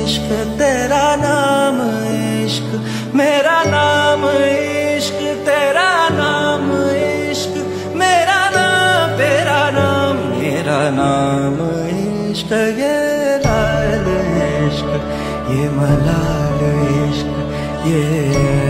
इश्क, तेरा नाम इश्क, मेरा नाम इश्क, तेरा नाम इश्क, मेरा नाम तेरा नाम, मेरा नाम इश्क, ये लाल इश्क, ये मलाल इश्क, ये